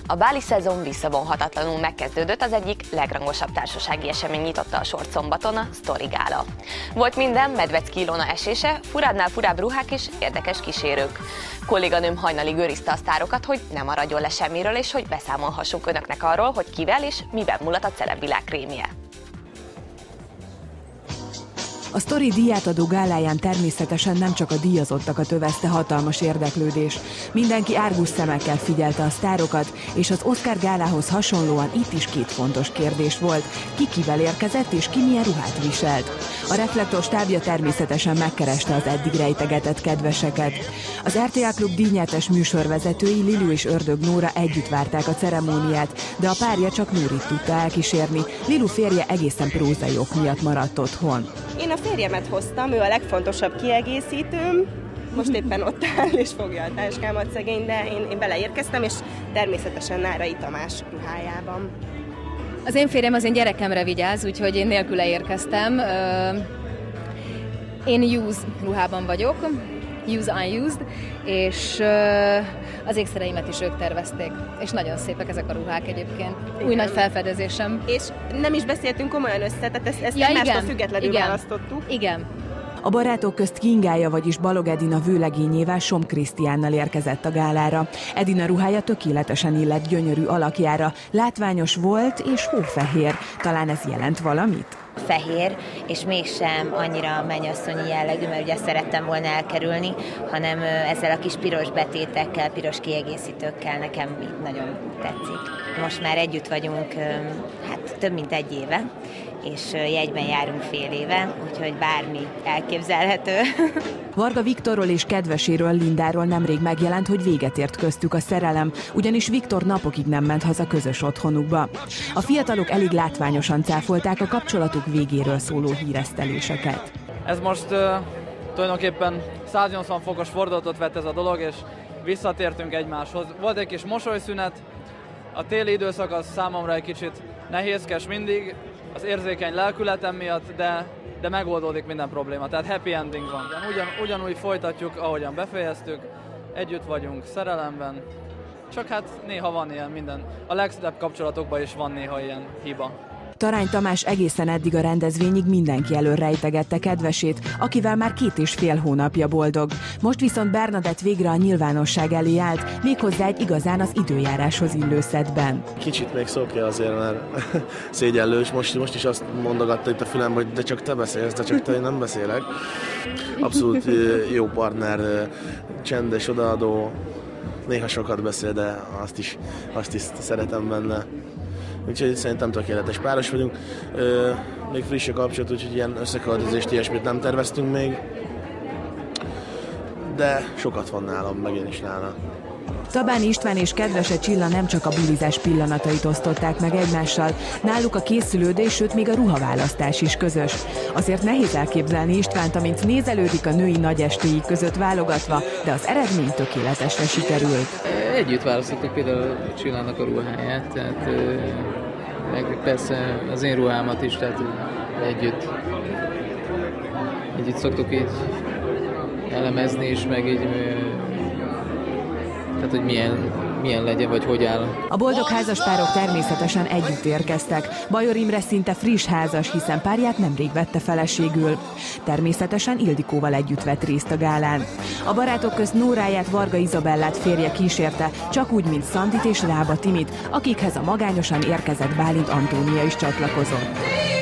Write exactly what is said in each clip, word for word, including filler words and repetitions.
A báli szezon visszavonhatatlanul megkezdődött, az egyik legrangosabb társasági esemény nyitotta a sort szombaton, a Story Gála. Volt minden, Medvecki Ilona esése, furádnál furább ruhák és érdekes kísérők. Kolléganőm hajnalig őrizte a sztárokat, hogy ne maradjon le semmiről, és hogy beszámolhassunk önöknek arról, hogy kivel és miben mulat a celebvilág krémje. A Story díjátadó gáláján természetesen nem csak a díjazottakat övezte hatalmas érdeklődés. Mindenki árgus szemekkel figyelte a sztárokat, és az Oscar gálához hasonlóan itt is két fontos kérdés volt. Ki kivel érkezett, és ki milyen ruhát viselt. A Reflektor stábja természetesen megkereste az eddig rejtegetett kedveseket. Az er té el Klub díjnyertes műsorvezetői Lilu és Ördög Nóra együtt várták a ceremóniát, de a párja csak Nórit tudta elkísérni. Lilu férje egészen prózai ok miatt maradt otthon. Én a férjemet hoztam, ő a legfontosabb kiegészítőm. Most éppen ott áll és fogja a táskámat szegény, de én, én beleérkeztem, és természetesen Nárai Tamás ruhájában. Az én férjem az én gyerekemre vigyáz, úgyhogy én nélküle érkeztem. Én use ruhában vagyok, use unused, és az ékszereimet is ők tervezték. És nagyon szépek ezek a ruhák egyébként. Igen. Új nagy felfedezésem. És nem is beszéltünk komolyan össze, tehát ezt, ezt ja, egymástól függetlenül igen. választottuk. Igen. A barátok közt Kingája, vagyis Balog Edina vőlegényével, Somm Krisztiánnal érkezett a gálára. Edina ruhája tökéletesen illett gyönyörű alakjára, látványos volt és hófehér. Talán ez jelent valamit? Fehér, és mégsem annyira mennyasszonyi jellegű, mert ugye szerettem volna elkerülni, hanem ezzel a kis piros betétekkel, piros kiegészítőkkel nekem nagyon tetszik. Most már együtt vagyunk hát több mint egy éve, és jegyben járunk fél éve, úgyhogy bármi elképzelhető. Varga Viktorról és kedveséről, Lindáról nemrég megjelent, hogy véget ért köztük a szerelem, ugyanis Viktor napokig nem ment haza közös otthonukba. A fiatalok elég látványosan cáfolták a kapcsolatuk végéről szóló híreszteléseket. Ez most uh, tulajdonképpen száznyolcvan fokos fordulatot vett ez a dolog, és visszatértünk egymáshoz. Volt egy kis mosolyszünet, a téli időszak az számomra egy kicsit nehézkes mindig, az érzékeny lelkületem miatt, de, de megoldódik minden probléma, tehát happy ending van. Ugyan, ugyanúgy folytatjuk, ahogyan befejeztük, együtt vagyunk szerelemben, csak hát néha van ilyen minden. A legszebb kapcsolatokban is van néha ilyen hiba. Tarány Tamás egészen eddig a rendezvényig mindenki elől rejtegette kedvesét, akivel már két és fél hónapja boldog. Most viszont Bernadett végre a nyilvánosság elé állt, méghozzá egy igazán az időjáráshoz illő szedben. Kicsit még szokja azért, mert szégyellős. Most, most is azt mondogatta itt a fülem, hogy de csak te beszélsz, de csak te, én nem beszélek. Abszolút jó partner, csendes, odaadó, néha sokat beszél, de azt is, azt is szeretem benne. Úgyhogy szerintem tökéletes páros vagyunk. Ö, még friss a kapcsolat, úgyhogy ilyen összeköltözést, ilyesmit nem terveztünk még. De sokat van nálam, meg én is nálam. Tabáni István és kedvese Csilla nem csak a bulizás pillanatait osztották meg egymással, náluk a készülődés, sőt még a ruhaválasztás is közös. Azért nehéz elképzelni Istvánt, amint nézelődik a női nagyestéi között válogatva, de az eredmény tökéletesre sikerült. Együtt választottuk például Csillának a ruháját, tehát meg persze az én ruhámat is, tehát együtt, együtt szoktuk így elemezni is, meg így tehát, hogy milyen, milyen legyen, vagy hogy áll. A boldog házaspárok természetesen együtt érkeztek. Bajor Imre szinte friss házas, hiszen párját nemrég vette feleségül. Természetesen Ildikóval együtt vett részt a gálán. A barátok közt Nóráját, Varga Izabellát férje kísérte, csak úgy, mint Szandit és Rába Timit, akikhez a magányosan érkezett Bálint Antónia is csatlakozott.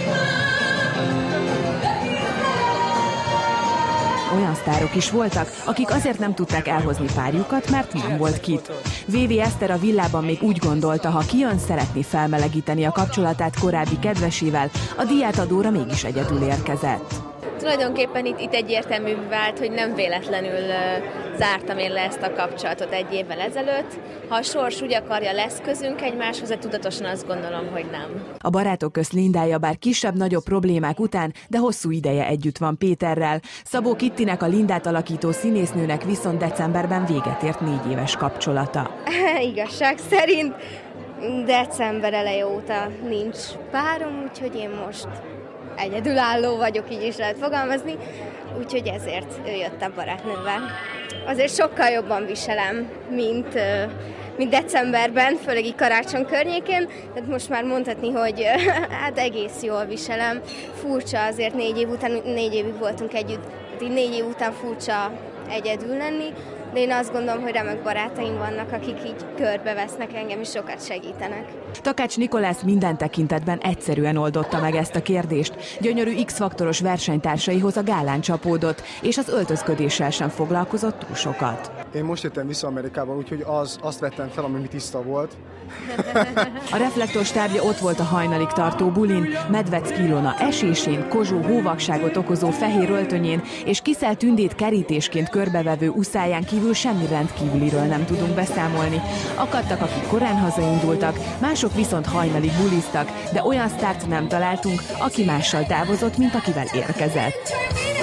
Olyan sztárok is voltak, akik azért nem tudták elhozni párjukat, mert nem volt kit. vé vé Eszter a villában még úgy gondolta, ha kijön, szeretné felmelegíteni a kapcsolatát korábbi kedvesével, a díjátadóra mégis egyedül érkezett. Tulajdonképpen itt, itt egyértelmű vált, hogy nem véletlenül uh, zártam én le ezt a kapcsolatot egy évvel ezelőtt. Ha a sors úgy akarja, lesz közünk egymáshoz, de tudatosan azt gondolom, hogy nem. A barátok közt Lindája bár kisebb-nagyobb problémák után, de hosszú ideje együtt van Péterrel. Szabó Kittinek, a Lindát alakító színésznőnek viszont decemberben véget ért négy éves kapcsolata. Igazság szerint december eleje óta nincs párom, úgyhogy én most egyedülálló vagyok, így is lehet fogalmazni, úgyhogy ezért jöttem barátnővel. Azért sokkal jobban viselem, mint, mint decemberben, főleg így karácsony környékén, tehát most már mondhatni, hogy hát egész jól viselem. Furcsa azért négy év után, négy évig voltunk együtt, tehát így négy év után furcsa egyedül lenni, de én azt gondolom, hogy remek barátaim vannak, akik így körbevesznek engem, és sokat segítenek. Takács Nikolász minden tekintetben egyszerűen oldotta meg ezt a kérdést. Gyönyörű X-faktoros versenytársaihoz a gálán csapódott, és az öltözködéssel sem foglalkozott túl sokat. Én most jöttem vissza Amerikába, úgyhogy az, azt vettem fel, ami tiszta volt. A reflektors tárgya ott volt a hajnalig tartó bulin, Medvecki Ilona esésén, Kozsó hóvakságot okozó fehér öltönyén és Kiszel Tündét kerítésként körbevevő uszáján kívül semmi rendkívüliről nem tudunk beszámolni. Akadtak, akik korán hazaindultak, mások viszont hajnalig buliztak, de olyan sztárt nem találtunk, aki mással távozott, mint akivel érkezett.